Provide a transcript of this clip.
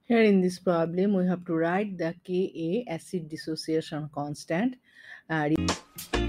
Here in this problem, we have to write the Ka acid dissociation constant.